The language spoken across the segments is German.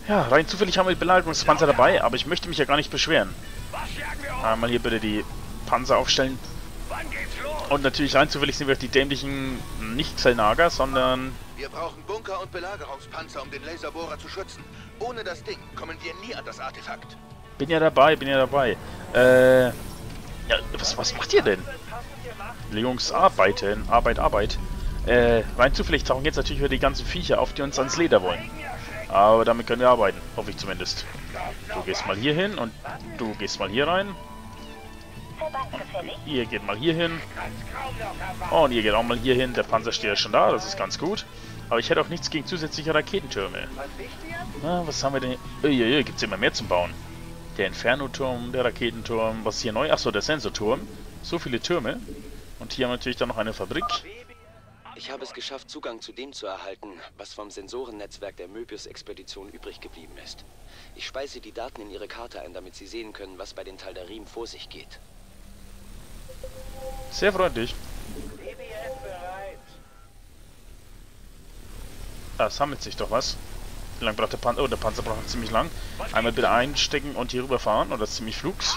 Ja, rein zufällig haben wir Belagerungspanzer dabei, aber ich möchte mich ja gar nicht beschweren. Einmal hier bitte die Panzer aufstellen. Und natürlich rein zufällig sind wir die dämlichen Nicht-Xelnager, sondern... Wir brauchen Bunker und Belagerungspanzer, um den Laserbohrer zu schützen. Ohne das Ding kommen wir nie an das Artefakt. Bin ja dabei. Ja, was macht ihr denn? Jungs, arbeiten. Arbeit. Rein zufällig tauchen jetzt natürlich wieder die ganzen Viecher auf, die uns ans Leder wollen. Aber damit können wir arbeiten, hoffe ich zumindest. Du gehst mal hier hin und du gehst mal hier rein. Und ihr geht mal hier hin. Und ihr geht auch mal hier hin. Der Panzer steht ja schon da, das ist ganz gut. Aber ich hätte auch nichts gegen zusätzliche Raketentürme. Na, was haben wir denn hier? Gibt es immer mehr zum Bauen. Der Inferno-Turm, der Raketenturm. Was ist hier neu? Achso, der Sensorturm. So viele Türme. Und hier haben wir natürlich dann noch eine Fabrik. Ich habe es geschafft, Zugang zu dem zu erhalten, was vom Sensorennetzwerk der Möbius-Expedition übrig geblieben ist. Ich speise die Daten in Ihre Karte ein, damit Sie sehen können, was bei den Taldarim vor sich geht. Sehr freundlich. Da sammelt sich doch was. Wie lange braucht der Panzer? Oh, der Panzer braucht ziemlich lang. Einmal bitte einstecken und hier rüberfahren. Oder ziemlich flugs.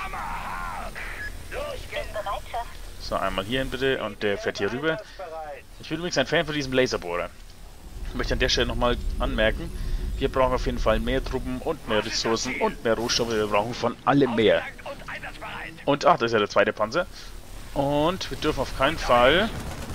So, einmal hier hin bitte. Und der fährt hier rüber. Ich bin übrigens ein Fan von diesem Laserbohrer. Ich möchte an der Stelle nochmal anmerken, wir brauchen auf jeden Fall mehr Truppen und mehr Ressourcen und mehr Rohstoffe. Wir brauchen von allem mehr. Und, ach, das ist ja der zweite Panzer. Und wir dürfen auf keinen Fall...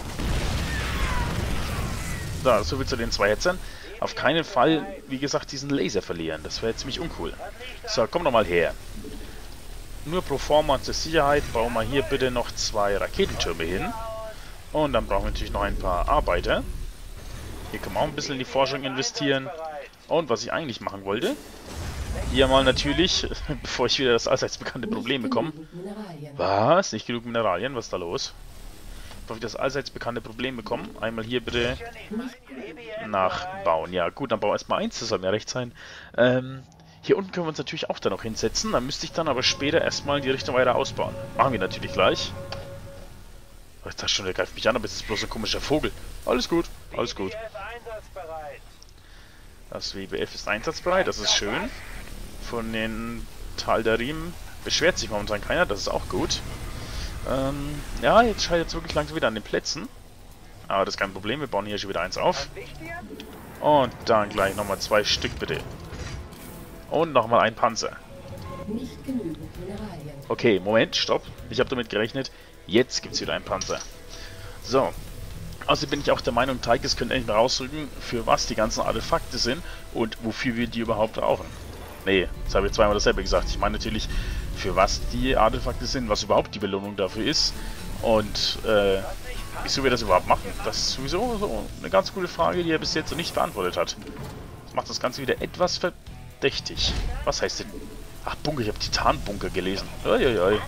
Da, so viel zu den zwei Hetzern. Auf keinen Fall, wie gesagt, diesen Laser verlieren. Das wäre ziemlich uncool. So, komm doch mal her. Nur pro forma zur Sicherheit bauen wir hier bitte noch 2 Raketentürme hin. Und dann brauchen wir natürlich noch ein paar Arbeiter. Hier können wir auch ein bisschen in die Forschung investieren. Und was ich eigentlich machen wollte, hier mal natürlich, bevor ich wieder das allseits bekannte Problem bekomme. Was? Nicht genug Mineralien? Was ist da los? Bevor ich das allseits bekannte Problem bekomme, einmal hier bitte nachbauen. Ja gut, dann bauen wir erstmal eins, das soll mir recht sein. Hier unten können wir uns natürlich auch dann noch hinsetzen. Dann müsste ich dann aber später erstmal in die Richtung weiter ausbauen. Machen wir natürlich gleich. Ich dachte schon, der greift mich an, aber es ist bloß ein komischer Vogel. Alles gut, alles gut. Das WBF ist einsatzbereit, das ist schön. Von den Taldarim beschwert sich momentan keiner, das ist auch gut. Ja, jetzt scheitert es wirklich langsam wieder an den Plätzen. Aber das ist kein Problem, wir bauen hier schon wieder eins auf. Und dann gleich nochmal 2 Stück bitte. Und nochmal ein Panzer. Okay, Moment, stopp. Ich habe damit gerechnet. Jetzt gibt es wieder einen Panzer. So. Außerdem bin ich auch der Meinung, Taikis könnte endlich mal rausrücken, für was die ganzen Artefakte sind und wofür wir die überhaupt brauchen. Nee, das habe ich zweimal dasselbe gesagt. Ich meine natürlich, für was die Artefakte sind, was überhaupt die Belohnung dafür ist und wieso wir das überhaupt machen. Das ist sowieso so eine ganz gute Frage, die er bis jetzt noch nicht beantwortet hat. Das macht das Ganze wieder etwas verdächtig. Was heißt denn? Ach, Bunker, ich habe Titanbunker gelesen. Uiuiui.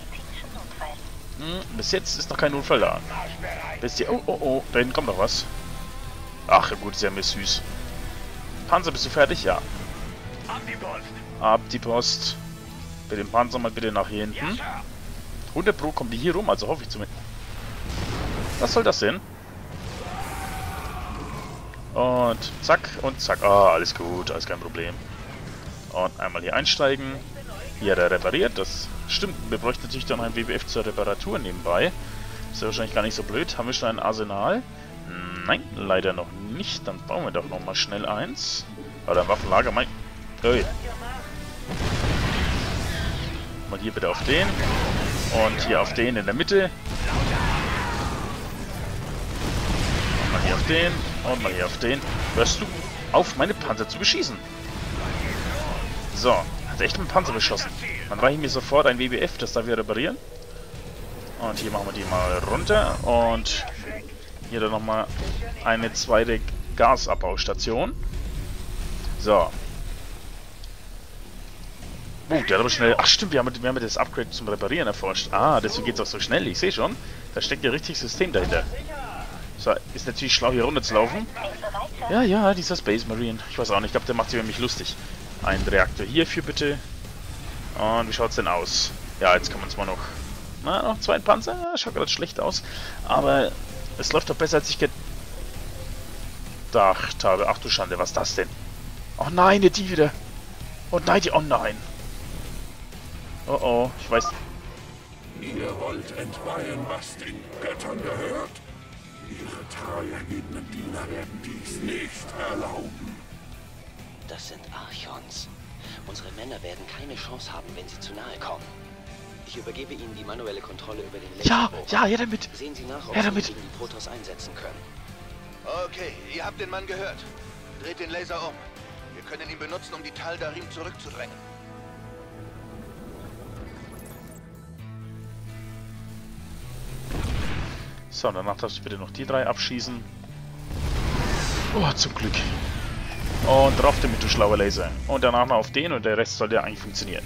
Bis jetzt ist noch kein Notfall da. Bis hier. Oh, da hinten kommt noch was. Ach, gut, ist ja mir süß. Panzer, bist du fertig? Ja. Ab die Post. Bitte den Panzer mal bitte nach hier hinten. 100 Pro kommen die hier rum, also hoffe ich zumindest. Was soll das denn? Und zack und zack. Ah, alles gut, alles kein Problem. Und einmal hier einsteigen. Hier hat er repariert, das stimmt. Wir bräuchten natürlich dann ein WBF zur Reparatur nebenbei. Ist ja wahrscheinlich gar nicht so blöd. Haben wir schon ein Arsenal? Nein, leider noch nicht. Dann bauen wir doch nochmal schnell eins. Oder ein Waffenlager, mein... Ui. Mal hier bitte auf den. Und hier auf den in der Mitte. Und mal hier auf den. Und mal hier auf den. Hörst du auf, meine Panzer zu beschießen? So. Hat echt mit dem Panzer beschossen. Dann reichen wir sofort ein WBF, das darf wir reparieren. Und hier machen wir die mal runter. Und hier dann nochmal eine zweite Gasabbaustation. So. Der hat aber schnell... Ach stimmt, wir haben das Upgrade zum Reparieren erforscht. Ah, deswegen geht es auch so schnell. Ich sehe schon. Da steckt ja richtig System dahinter. So, ist natürlich schlau hier runter zu laufen. Ja, dieser Space Marine. Ich weiß auch nicht, ich glaube, der macht sich über mich lustig. Ein Reaktor hierfür bitte. Und wie schaut es denn aus? Ja, jetzt kann man es mal noch... Na, noch 2 Panzer? Schaut gerade schlecht aus. Aber es läuft doch besser, als ich gedacht habe. Ach du Schande, was ist das denn? Oh nein, die wieder. Oh nein, oh nein. Oh oh, ich weiß. Ihr wollt entweihen, was den Göttern gehört? Ihre treuergebenen Diener werden dies nicht erlauben. Das sind Archons. Unsere Männer werden keine Chance haben, wenn sie zu nahe kommen. Ich übergebe Ihnen die manuelle Kontrolle über den Laserbohrer. Ja, her damit. Sehen Sie nach, ob Her Sie ihn damit. gegen die Protoss einsetzen können. Okay, ihr habt den Mann gehört. Dreht den Laser um. Wir können ihn benutzen, um die Tal'Darim zurückzudrängen. So, danach darfst du bitte noch die 3 abschießen. Oh, zum Glück. Und drauf damit, du schlauer Laser. Und danach noch auf den und der Rest sollte ja eigentlich funktionieren.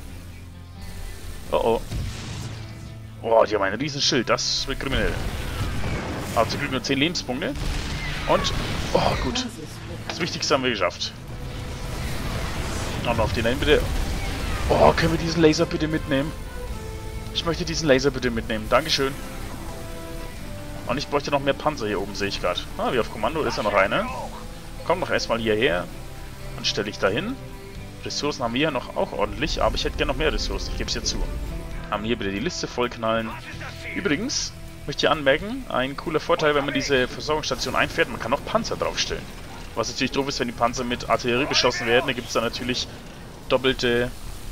Oh oh. Oh, die haben ein riesen Schild, das wird kriminell. Aber zum Glück nur 10 Lebenspunkte. Und, oh gut. Das Wichtigste haben wir geschafft. Und auf den einen bitte. Oh, können wir diesen Laser bitte mitnehmen? Ich möchte diesen Laser bitte mitnehmen. Dankeschön. Und ich bräuchte noch mehr Panzer hier oben, sehe ich gerade. Ah, wie auf Kommando ist ja noch eine. Komm doch erstmal hierher. Und stelle ich da hin. Ressourcen haben wir ja noch auch ordentlich, aber ich hätte gerne noch mehr Ressourcen. Ich gebe es dir zu. Haben hier bitte die Liste vollknallen. Übrigens, möchte ich anmerken, ein cooler Vorteil, wenn man diese Versorgungsstation einfährt, man kann auch Panzer draufstellen. Was natürlich doof ist, wenn die Panzer mit Artillerie beschossen werden, da gibt es dann natürlich doppelte,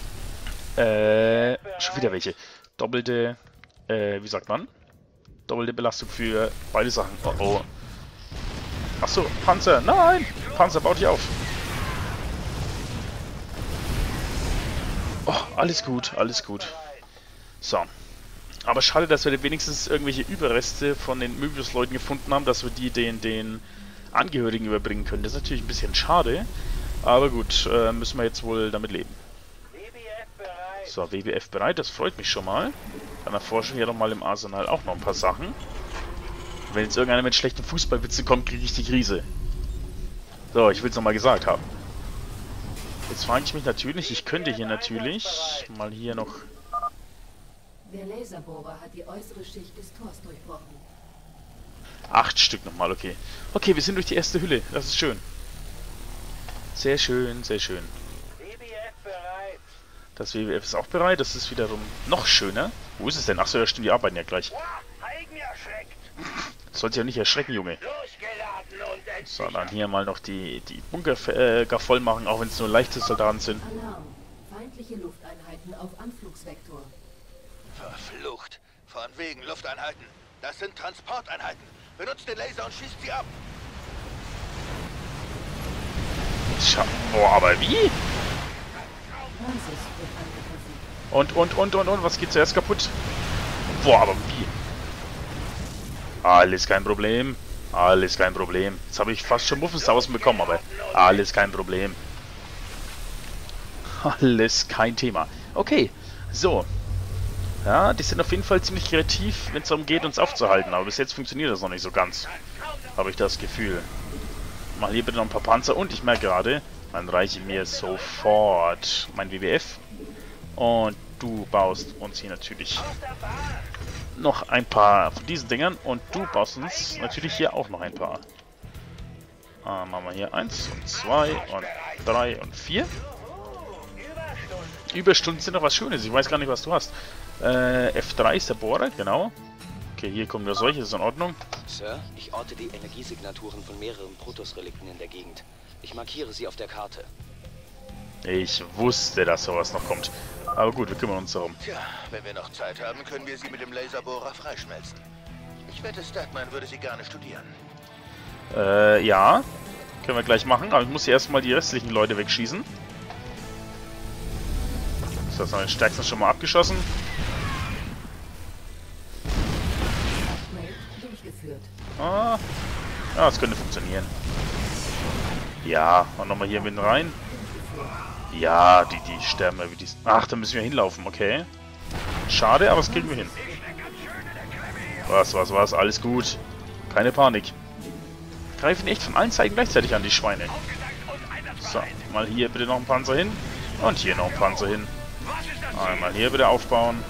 schon wieder welche, doppelte, wie sagt man? Doppelte Belastung für beide Sachen. Oh oh. Achso, Panzer, nein! Panzer, baut dich auf. Oh, alles gut, alles gut. So. Aber schade, dass wir wenigstens irgendwelche Überreste von den Möbius-Leuten gefunden haben, dass wir die den Angehörigen überbringen können. Das ist natürlich ein bisschen schade. Aber gut, müssen wir jetzt wohl damit leben. So, WWF bereit, das freut mich schon mal. Dann erforschen wir doch mal im Arsenal auch noch ein paar Sachen. Wenn jetzt irgendeiner mit schlechten Fußballwitzen kommt, kriege ich die Krise. So, ich will es nochmal gesagt haben. Jetzt frage ich mich natürlich, ich könnte hier natürlich mal hier noch... Der Laserbohrer hat die äußere Schicht des Tors durchbrochen. 8 Stück nochmal, okay. Okay, wir sind durch die erste Hülle, das ist schön. Sehr schön, sehr schön. Das WWF ist auch bereit, das ist wiederum noch schöner. Wo ist es denn? Achso, ja stimmt, die arbeiten ja gleich. Sollte ja nicht erschrecken, Junge. So, dann hier mal noch die Bunker gar voll machen, auch wenn es nur leichte Soldaten sind. Alarm. Feindliche Lufteinheiten auf Anflugsvektor. Verflucht. Von wegen Lufteinheiten. Das sind Transporteinheiten. Benutzt den Laser und schießt sie ab. Boah, aber wie? Francis wird angegriffen. Und, was geht zuerst kaputt? Boah, aber wie? Alles kein Problem. Alles kein Problem. Jetzt habe ich fast schon Muffensausen bekommen, aber alles kein Problem. Alles kein Thema. Okay, so. Ja, die sind auf jeden Fall ziemlich kreativ, wenn es darum geht, uns aufzuhalten. Aber bis jetzt funktioniert das noch nicht so ganz. Habe ich das Gefühl. Mal hier bitte noch ein paar Panzer. Und ich merke gerade, dann reiche ich mir sofort mein WWF. Und du baust uns hier natürlich noch ein paar von diesen Dingern. Und du baust uns natürlich hier auch noch ein paar. Machen wir hier 1 und 2 und 3 und 4. Überstunden sind doch was Schönes. Ich weiß gar nicht, was du hast. F3 ist der Bohrer, genau. Okay, hier kommen nur solche, ist in Ordnung. Sir, ich orte die Energiesignaturen von mehreren Protoss-Relikten in der Gegend. Ich markiere sie auf der Karte. Ich wusste, dass sowas noch kommt. Aber gut, wir kümmern uns darum. Tja, wenn wir noch Zeit haben, können wir sie mit dem Laserbohrer freischmelzen. Ich wette, Statman würde sie gerne studieren. Ja. Können wir gleich machen, aber ich muss hier erstmal die restlichen Leute wegschießen. So, das haben wir den stärksten schon mal abgeschossen. Durchgeführt. Ah, ja, das könnte funktionieren. Ja, und nochmal hier mit rein. Ja, die sterben ja wie die... Ach, da müssen wir hinlaufen, okay. Schade, aber das kriegen wir hin. Was, alles gut. Keine Panik. Greifen echt von allen Seiten gleichzeitig an, die Schweine. So, mal hier bitte noch ein Panzer hin. Und hier noch ein Panzer hin. Einmal hier bitte aufbauen.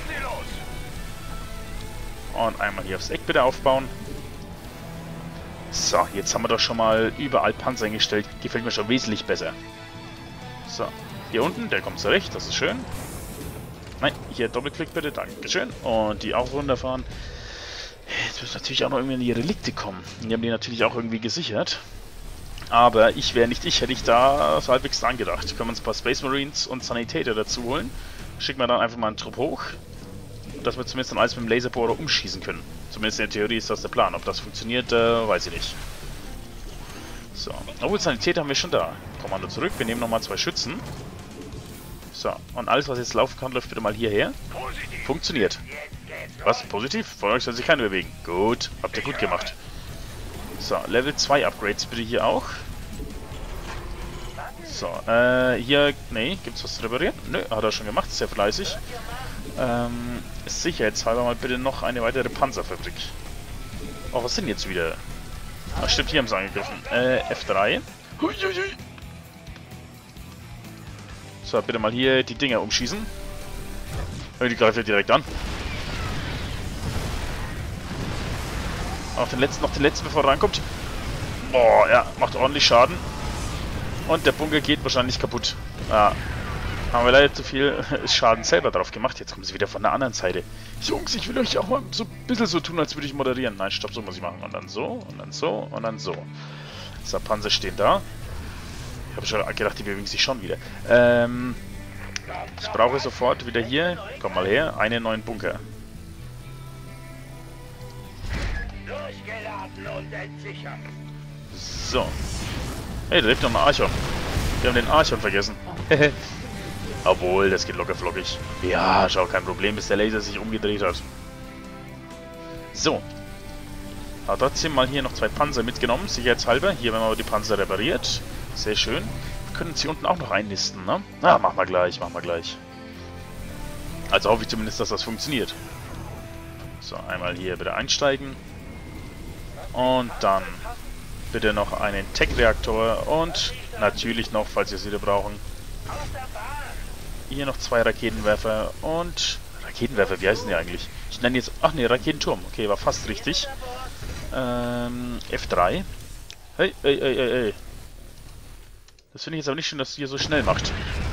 Und einmal hier aufs Eck bitte aufbauen. So, jetzt haben wir doch schon mal überall Panzer eingestellt. Gefällt mir schon wesentlich besser. So, hier unten, der kommt zurecht, das ist schön. Nein, hier Doppelklick bitte, dankeschön. Und die auch runterfahren. Jetzt müssen natürlich auch noch irgendwie in die Relikte kommen. Die haben die natürlich auch irgendwie gesichert. Aber ich wäre nicht ich, hätte ich da so halbwegs dran gedacht. Können wir uns ein paar Space Marines und Sanitäter dazu holen. Schicken wir dann einfach mal einen Trupp hoch. Dass wir zumindest dann alles mit dem Laserbohrer umschießen können. Zumindest in der Theorie ist das der Plan. Ob das funktioniert, weiß ich nicht. So, obwohl Sanitäter haben wir schon da. Kommando zurück, wir nehmen nochmal 2 Schützen. So, und alles was jetzt laufen kann, läuft bitte mal hierher. Funktioniert. Was? Positiv? Von euch soll sich keiner bewegen. Gut, habt ihr gut gemacht. So, Level 2 Upgrades bitte hier auch. So, hier, nee, gibt's was zu reparieren? Nö, hat er schon gemacht, sehr fleißig. Sicherheitshalber mal bitte noch eine weitere Panzerfabrik. Oh, was sind jetzt wieder? Ach stimmt, hier haben sie angegriffen. F3. Huiuiui. So, bitte mal hier die Dinger umschießen. Die greift ja direkt an. Noch den letzten, bevor er rankommt. Boah, ja, macht ordentlich Schaden. Und der Bunker geht wahrscheinlich kaputt. Ja, haben wir leider zu viel Schaden selber drauf gemacht. Jetzt kommen sie wieder von der anderen Seite. Jungs, ich will euch auch mal so ein bisschen so tun, als würde ich moderieren. Nein, stopp, so muss ich machen. Und dann so, und dann so, und dann so. So, Panzer stehen da. Ich habe schon gedacht, die bewegen sich schon wieder. Ich brauche sofort wieder hier, komm mal her, einen neuen Bunker. So. Hey, da lebt noch ein Archon. Wir haben den Archon vergessen. Obwohl, das geht locker flockig. Ja, schau, kein Problem, bis der Laser sich umgedreht hat. So. Aber trotzdem mal hier noch 2 Panzer mitgenommen, sicherheitshalber. Hier werden wir die Panzer repariert. Sehr schön. Wir können uns hier unten auch noch einnisten, ne? Na, machen wir gleich, machen wir gleich. Also hoffe ich zumindest, dass das funktioniert. So, einmal hier bitte einsteigen. Und dann bitte noch einen Tech-Reaktor und natürlich noch, falls wir es wieder brauchen, hier noch 2 Raketenwerfer und... Raketenwerfer, wie heißen die eigentlich? Ich nenne jetzt... Ach ne, Raketenturm. Okay, war fast richtig. F3. Hey, hey, hey, hey, hey. Das finde ich jetzt aber nicht schön, dass du hier so schnell macht.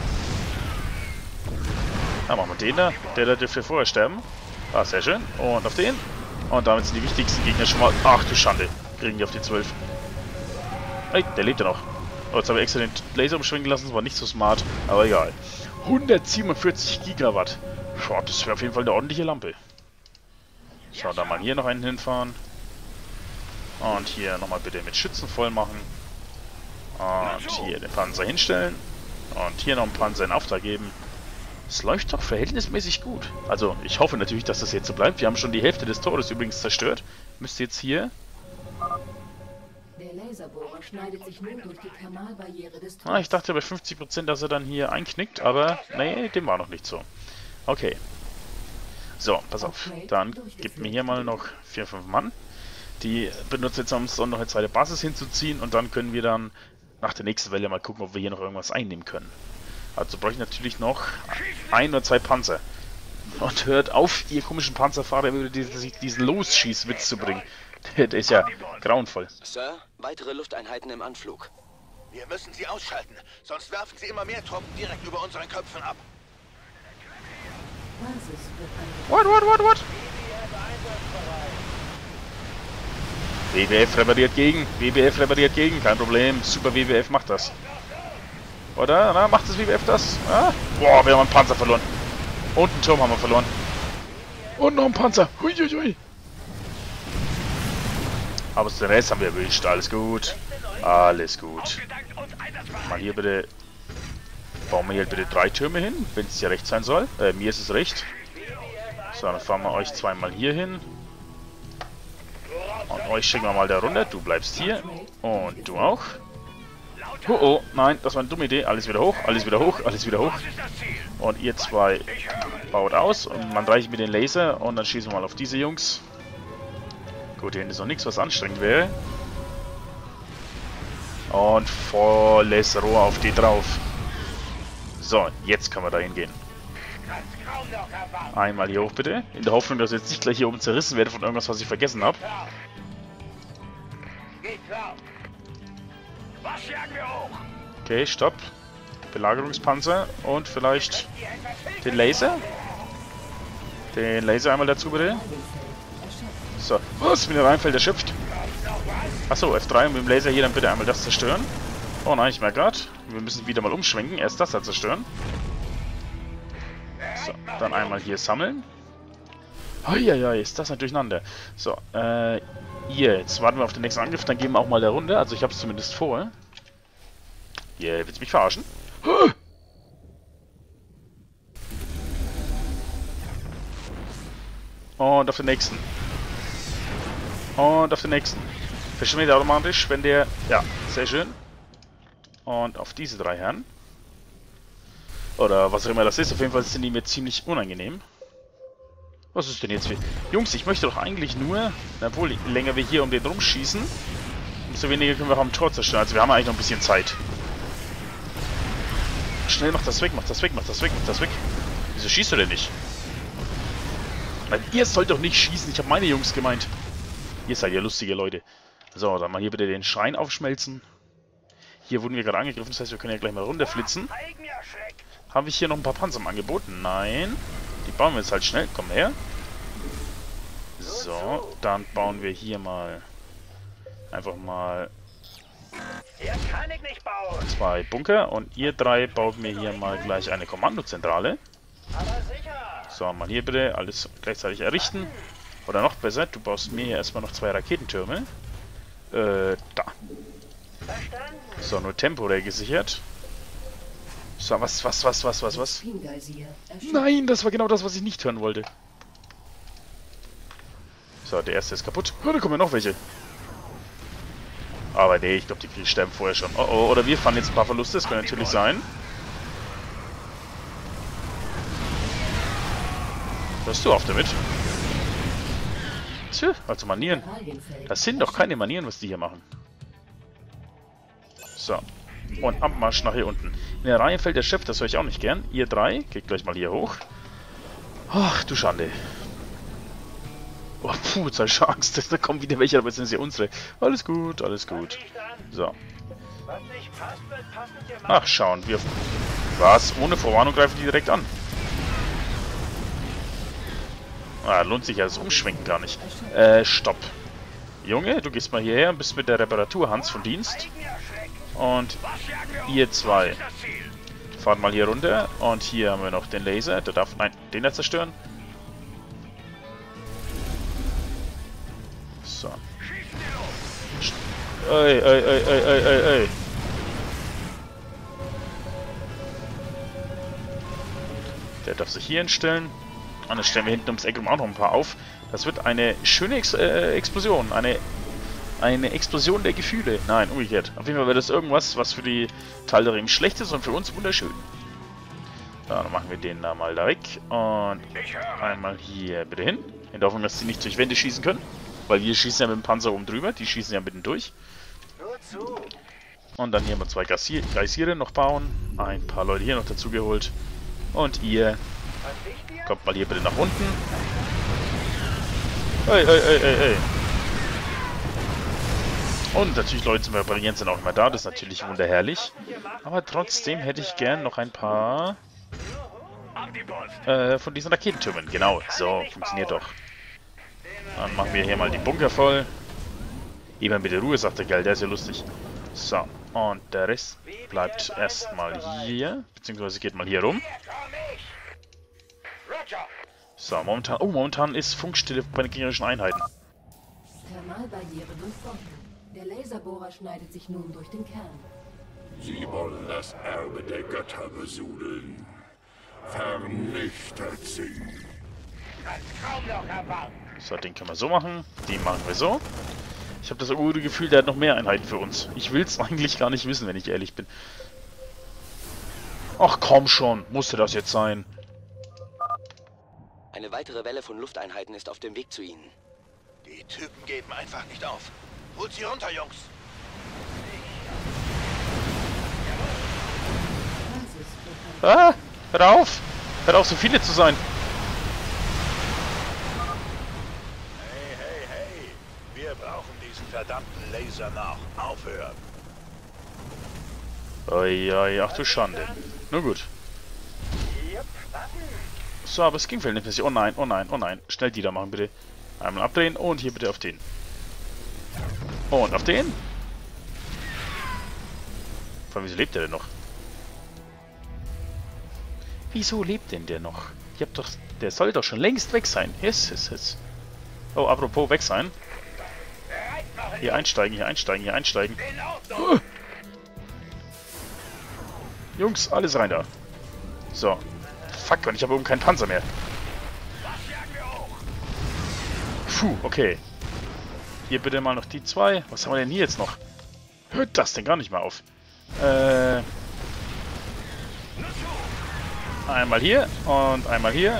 Na, machen wir den da. Der dürfte vorher sterben. Ah, sehr schön. Und auf den. Und damit sind die wichtigsten Gegner schon mal... Ach du Schande. Kriegen die auf die 12. Hey, der lebt ja noch. Oh, jetzt habe ich extra den Laser umschwingen lassen. Das war nicht so smart. Aber egal. 147 Gigawatt. Boah, das wäre auf jeden Fall eine ordentliche Lampe. So, dann mal hier noch einen hinfahren. Und hier nochmal bitte mit Schützen voll machen. Und hier den Panzer hinstellen. Und hier noch einen Panzer in Auftrag geben. Es läuft doch verhältnismäßig gut. Also, ich hoffe natürlich, dass das jetzt so bleibt. Wir haben schon die Hälfte des Tores übrigens zerstört. Müsste jetzt hier... Der Laserbohrer schneidet sich nur durch die Thermalbarriere des Tors. Ah, ich dachte bei 50%, dass er dann hier einknickt, aber nee, dem war noch nicht so. Okay. So, pass auf. Dann gibt mir hier mal noch 4, 5 Mann. Die benutzen jetzt, um noch eine zweite Basis hinzuziehen und dann können wir dann nach der nächsten Welle mal gucken, ob wir hier noch irgendwas einnehmen können. Also brauche ich natürlich noch 1 oder 2 Panzer. Und hört auf, ihr komischen Panzerfahrer über diesen Losschießwitz zu bringen. Der ist ja grauenvoll. Sir, weitere Lufteinheiten im Anflug. Wir müssen sie ausschalten, sonst werfen sie immer mehr Truppen direkt über unseren Köpfen ab. What? WWF repariert gegen, kein Problem. Super WWF macht das. Oder? Na, macht das WWF das? Ah? Boah, wir haben einen Panzer verloren. Und einen Turm haben wir verloren. Und noch einen Panzer. Huiuiui. Aber den Rest haben wir erwischt. Alles gut. Alles gut. Mal hier bitte... Bauen wir hier bitte 3 Türme hin, wenn es ja recht sein soll. Mir ist es recht. So, dann fahren wir euch 2 mal hier hin. Und euch schicken wir mal da runter. Du bleibst hier. Und du auch. Oh, oh, nein, das war eine dumme Idee. Alles wieder hoch, alles wieder hoch, alles wieder hoch. Und ihr 2 baut aus. Und man reicht mit den Laser. Und dann schießen wir mal auf diese Jungs. Gut, hier hinten ist noch nichts, was anstrengend wäre. Und volles Rohr auf die drauf. So, jetzt können wir da hingehen. Einmal hier hoch bitte. In der Hoffnung, dass ich jetzt nicht gleich hier oben zerrissen werde von irgendwas, was ich vergessen habe. Okay, stopp. Belagerungspanzer und vielleicht den Laser? Den Laser einmal dazu bitte. So. Was? Mineralienfeld erschöpft. Achso, F3 und mit dem Laser hier dann bitte einmal das zerstören. Oh nein, ich merke gerade. Wir müssen wieder mal umschwenken. Erst das da zerstören. So, dann einmal hier sammeln. Eieiei, ist das nicht durcheinander. So, hier, jetzt warten wir auf den nächsten Angriff, dann gehen wir auch mal der Runde. Also ich habe es zumindest vor. Hier, willst du mich verarschen? Und auf den nächsten. Und auf den nächsten. Verschwindet automatisch, wenn der... Ja, sehr schön. Und auf diese 3 Herren. Oder was auch immer das ist. Auf jeden Fall sind die mir ziemlich unangenehm. Was ist denn jetzt für... Jungs, ich möchte doch eigentlich nur... Obwohl, je länger wir hier um den rumschießen, umso weniger können wir auch am Tor zerstören. Also wir haben eigentlich noch ein bisschen Zeit. Schnell, mach das weg, mach das weg, mach das weg, mach das weg. Wieso schießt du denn nicht? Nein, ihr sollt doch nicht schießen. Ich habe meine Jungs gemeint. Ihr seid ja lustige Leute. So, dann mal hier bitte den Schrein aufschmelzen. Hier wurden wir gerade angegriffen, das heißt, wir können ja gleich mal runterflitzen. Haben wir hier noch ein paar Panzer im Angebot? Nein. Die bauen wir jetzt halt schnell. Komm her. So, dann bauen wir hier mal einfach mal 2 Bunker und ihr 3 baut mir hier mal gleich eine Kommandozentrale. So, mal hier bitte alles gleichzeitig errichten. Oder noch besser, du baust mir hier erstmal noch 2 Raketentürme. Da. So, nur temporär gesichert. So, was? Nein, das war genau das, was ich nicht hören wollte. So, der erste ist kaputt. Oh, da kommen ja noch welche. Aber nee, ich glaube, die sterben vorher schon. Oh, oh, oder wir fahren jetzt ein paar Verluste, das kann natürlich sein. Hörst du auf damit? Tja, also Manieren. Das sind doch keine Manieren, was die hier machen. So. Und Abmarsch nach hier unten. Mineralienfeld erschöpft, das höre ich auch nicht gern. Ihr 3, geht gleich mal hier hoch. Ach, du Schande. Oh, puh, jetzt habe ich schon Angst. Da kommen wieder welche, aber jetzt sind sie unsere. Alles gut, alles gut. So. Ach, schauen wir. Was? Ohne Vorwarnung greifen die direkt an. Ah, lohnt sich ja das Umschwenken gar nicht. Stopp. Junge, du gehst mal hierher und bist mit der Reparatur Hans von Dienst. Und ihr 2 fahrt mal hier runter. Und hier haben wir noch den Laser. Der darf... Nein, den da zerstören. So. Ey. Der darf sich hier hinstellen. Und dann stellen wir hinten ums Eck auch noch ein paar auf. Das wird eine schöne Explosion. Eine Explosion der Gefühle. Nein, umgekehrt. Auf jeden Fall wird das irgendwas, was für die Tal'Darim schlecht ist und für uns wunderschön. So, dann machen wir den da mal da weg. Und einmal hier bitte hin. In der Hoffnung, dass sie nicht durch Wände schießen können. Weil wir schießen ja mit dem Panzer oben drüber. Die schießen ja mitten durch. Und dann hier mal 2 Geysire noch bauen. Ein paar Leute hier noch dazu geholt. Und ihr kommt mal hier bitte nach unten. Ey. Und natürlich Leute zum Reparieren sind auch immer da. Das ist natürlich wunderherrlich. Aber trotzdem hätte ich gern noch ein paar von diesen Raketentürmen. Genau, so, funktioniert doch. Dann machen wir hier mal die Bunker voll. Eben bitte Ruhe, sagt der Kerl, der ist ja lustig. So, und der Rest bleibt erstmal hier. Beziehungsweise geht mal hier rum. So, momentan ist Funkstille bei den gegnerischen Einheiten. Thermalbarriere durchbrochen. Der Laserbohrer schneidet sich nun durch den Kern. Sie wollen das Erbe der Götter besudeln. Vernichtet sie. So, den können wir so machen. Den machen wir so. Ich habe das gute Gefühl, der hat noch mehr Einheiten für uns. Ich will es eigentlich gar nicht wissen, wenn ich ehrlich bin. Ach komm schon, musste das jetzt sein. Eine weitere Welle von Lufteinheiten ist auf dem Weg zu Ihnen. Die Typen geben einfach nicht auf. Holt sie runter, Jungs. Ah, hör auf! Hört auf, so viele zu sein. Hey. Wir brauchen diesen verdammten Laser noch. Aufhören. Oi, ach du Schande. Nur gut. So, aber es ging verhältnismäßig. Oh nein, oh nein, oh nein. Schnell die da machen, bitte. Einmal abdrehen und hier bitte auf den. Und auf den. Vor allem, wieso lebt der denn noch? Wieso lebt denn der noch? Ich hab doch... Der soll doch schon längst weg sein. Yes. Oh, apropos weg sein. Hier einsteigen, hier einsteigen, hier einsteigen. Jungs, alles rein da. So. Fuck, und ich habe oben keinen Panzer mehr. Puh, okay. Hier bitte mal noch die zwei. Was haben wir denn hier jetzt noch? Hört das denn gar nicht mal auf. Einmal hier und einmal hier.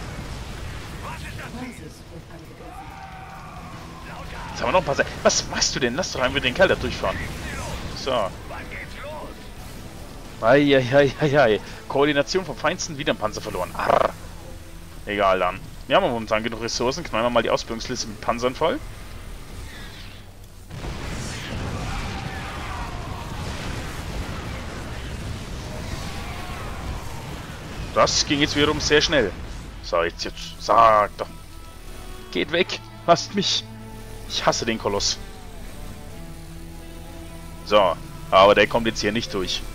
Jetzt haben wir noch ein paar... Was machst du denn? Lass doch einfach den Kerl da durchfahren. So. Eieieiei. Koordination vom Feinsten, wieder ein Panzer verloren. Arr. Egal dann. Wir haben momentan genug Ressourcen. Knallen wir mal die Ausbildungsliste mit Panzern voll. Das ging jetzt wiederum sehr schnell. So, jetzt sag doch. Geht weg. Lasst mich. Ich hasse den Koloss. So, aber der kommt jetzt hier nicht durch.